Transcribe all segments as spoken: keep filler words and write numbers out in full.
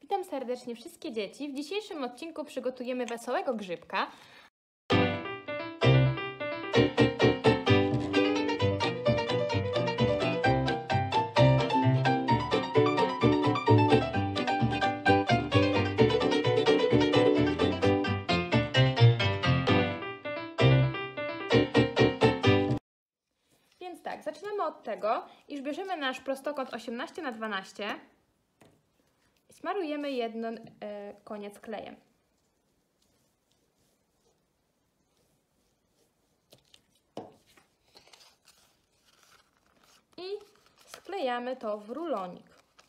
Witam serdecznie wszystkie dzieci. W dzisiejszym odcinku przygotujemy wesołego grzybka. Więc tak, zaczynamy od tego, iż bierzemy nasz prostokąt osiemnaście na dwanaście i smarujemy jeden y, koniec klejem. I sklejamy to w rulonik.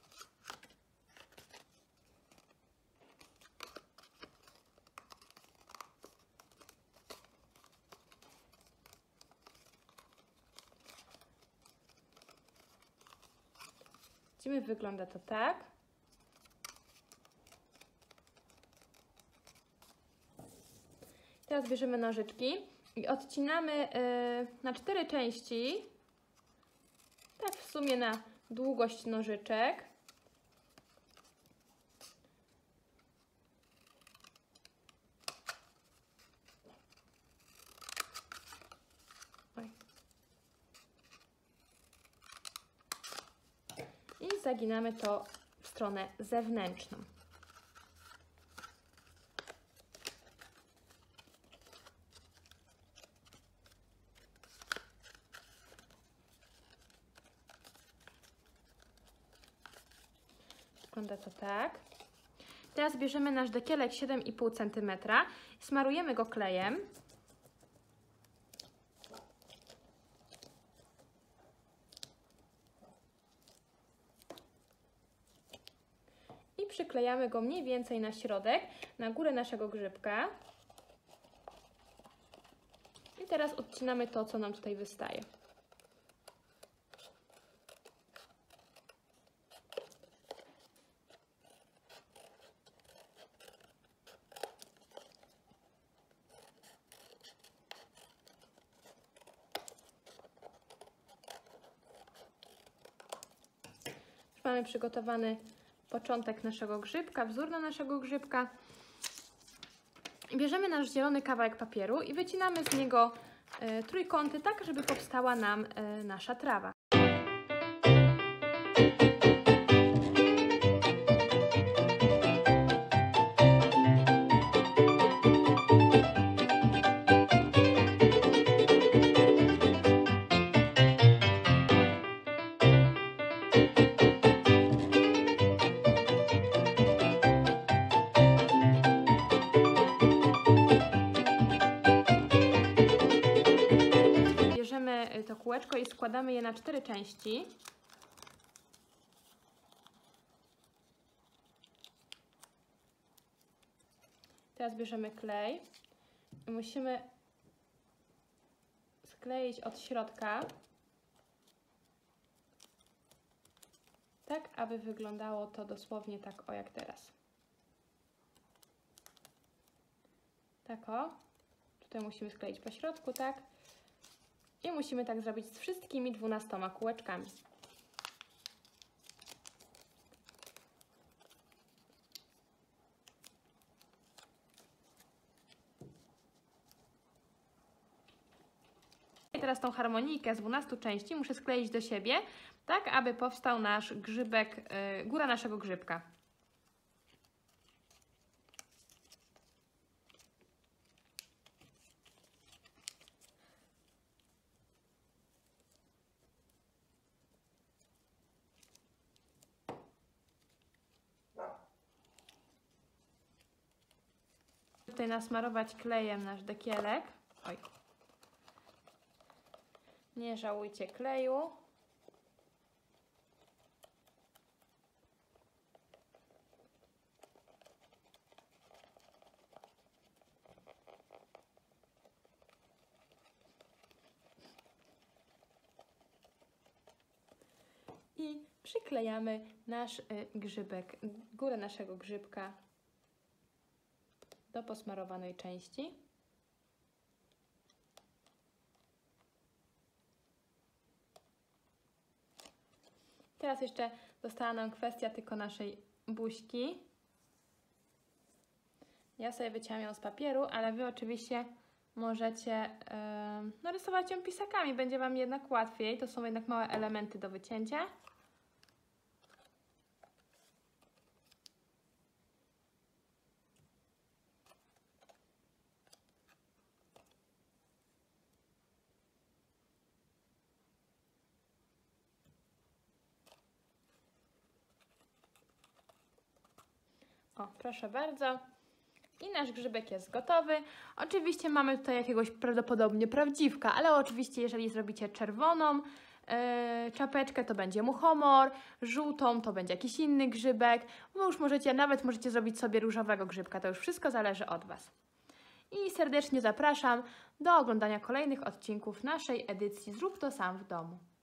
Widzimy, wygląda to tak. Teraz bierzemy nożyczki i odcinamy yy, na cztery części, tak w sumie na długość nożyczek. Oj. I zaginamy to w stronę zewnętrzną. Wygląda to tak. Teraz bierzemy nasz dekielek siedem i pół centymetra, smarujemy go klejem. I przyklejamy go mniej więcej na środek, na górę naszego grzybka. I teraz odcinamy to, co nam tutaj wystaje. Już mamy przygotowany początek naszego grzybka, wzór na naszego grzybka. Bierzemy nasz zielony kawałek papieru i wycinamy z niego y, trójkąty, tak żeby powstała nam y, nasza trawa. To kółeczko i składamy je na cztery części. Teraz bierzemy klej i musimy skleić od środka, tak aby wyglądało to dosłownie tak o jak teraz. Tak o. Tutaj musimy skleić po środku, tak. I musimy tak zrobić z wszystkimi dwunastoma kółeczkami. I teraz tą harmonijkę z dwunastu części muszę skleić do siebie, tak aby powstał nasz grzybek, yy, góra naszego grzybka. Tutaj nasmarować klejem nasz dekielek. Oj. Nie żałujcie kleju. I przyklejamy nasz y, grzybek, górę naszego grzybka do posmarowanej części. Teraz jeszcze została nam kwestia tylko naszej buźki. Ja sobie wycięłam ją z papieru, ale Wy oczywiście możecie yy, no, rysować ją pisakami. Będzie Wam jednak łatwiej. To są jednak małe elementy do wycięcia. O, proszę bardzo. I nasz grzybek jest gotowy. Oczywiście mamy tutaj jakiegoś prawdopodobnie prawdziwka, ale oczywiście jeżeli zrobicie czerwoną yy, czapeczkę, to będzie muchomor, żółtą to będzie jakiś inny grzybek. Wy już możecie, nawet możecie zrobić sobie różowego grzybka, to już wszystko zależy od Was. I serdecznie zapraszam do oglądania kolejnych odcinków naszej edycji Zrób to sam w domu.